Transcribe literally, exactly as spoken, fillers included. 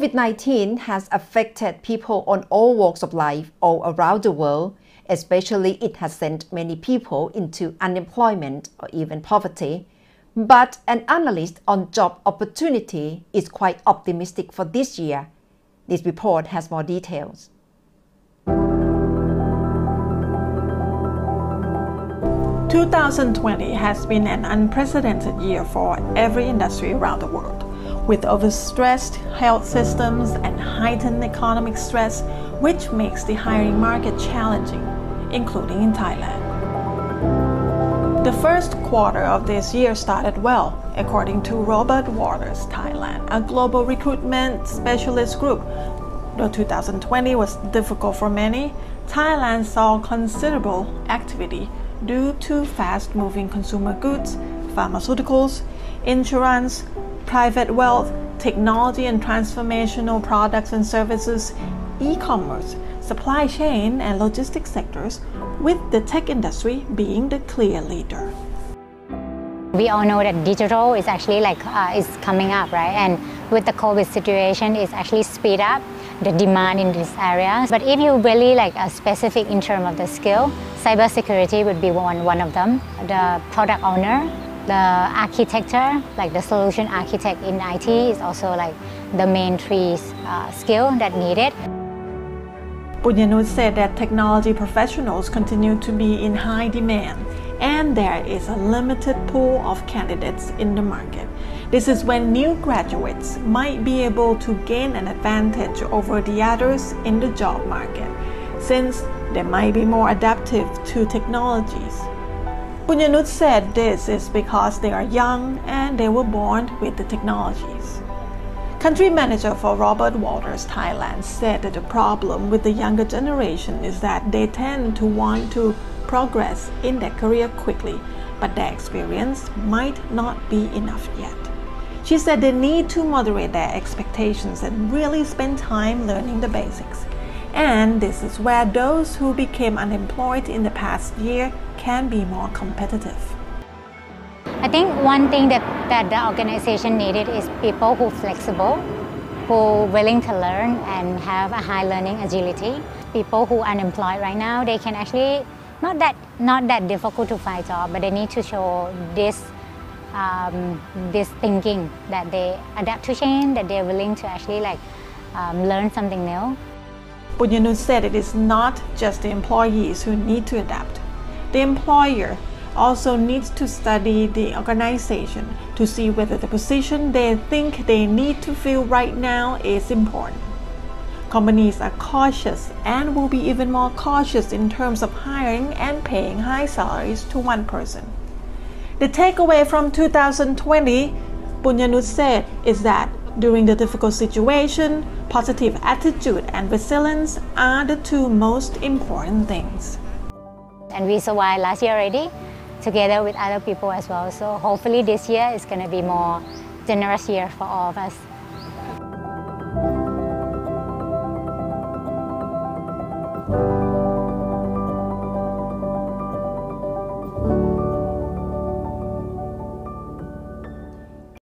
COVID nineteen has affected people on all walks of life all around the world. Especially, it has sent many people into unemployment or even poverty. But an analyst on job opportunity is quite optimistic for this year. This report has more details. two thousand twenty has been an unprecedented year for every industry around the world, with overstressed health systems and heightened economic stress, which makes the hiring market challenging, including in Thailand. The first quarter of this year started well, according to Robert Waters Thailand, a global recruitment specialist group. Though two thousand twenty was difficult for many, Thailand saw considerable activity due to fast-moving consumer goods, pharmaceuticals, insurance, private wealth, technology and transformational products and services, e-commerce, supply chain and logistics sectors, with the tech industry being the clear leader. We all know that digital is actually like uh, is coming up, right? And with the COVID situation, it's actually speed up the demand in these areas. But if you really like a specific in terms of the skill, cybersecurity would be one, one of them. The product owner, the architecture, like the solution architect in I T is also like the main three uh, skill that needed. Punyanut said that technology professionals continue to be in high demand and there is a limited pool of candidates in the market. This is when new graduates might be able to gain an advantage over the others in the job market, since they might be more adaptive to technologies. Punyanut said this is because they are young and they were born with the technologies. Country manager for Robert Waters Thailand said that the problem with the younger generation is that they tend to want to progress in their career quickly, but their experience might not be enough yet. She said they need to moderate their expectations and really spend time learning the basics. And this is where those who became unemployed in the past year can be more competitive. I think one thing that, that the organization needed is people who are flexible, who are willing to learn and have a high learning agility. People who are unemployed right now, they can actually, not that, not that difficult to find a job, but they need to show this, um, this thinking that they adapt to change, that they're willing to actually like um, learn something new. Punyanut said it is not just the employees who need to adapt. The employer also needs to study the organization to see whether the position they think they need to fill right now is important. Companies are cautious and will be even more cautious in terms of hiring and paying high salaries to one person. The takeaway from two thousand twenty, Punyanut said, is that during the difficult situation, positive attitude and resilience are the two most important things. And we survived last year already, together with other people as well. So hopefully this year is going to be more generous year for all of us.